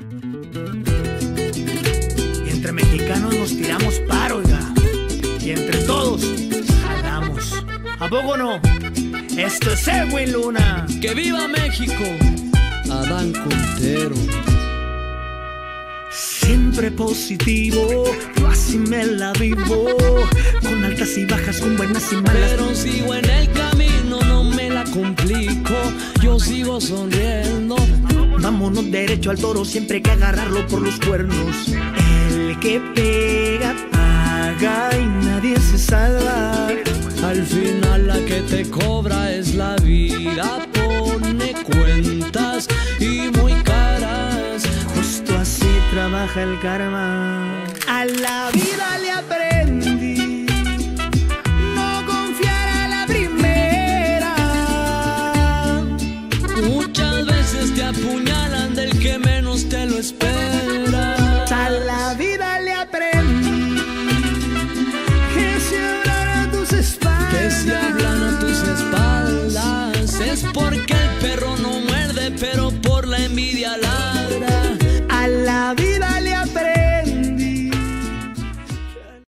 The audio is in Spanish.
Y entre mexicanos nos tiramos paro, oiga. Y entre todos jalamos. ¿A poco no? Esto es Edwin Luna. ¡Que viva México! Adán Quintero. Siempre positivo, yo así me la vivo, con altas y bajas, con buenas y malas. Pero sigo en el camino, no me la complico, yo sigo sonriendo. Vámonos derecho al toro, siempre hay que agarrarlo por los cuernos. El que pega, paga y nadie se salva. Al final la que te cobra es la vida, pone cuentas y muy caras. Justo así trabaja el karma. A la vida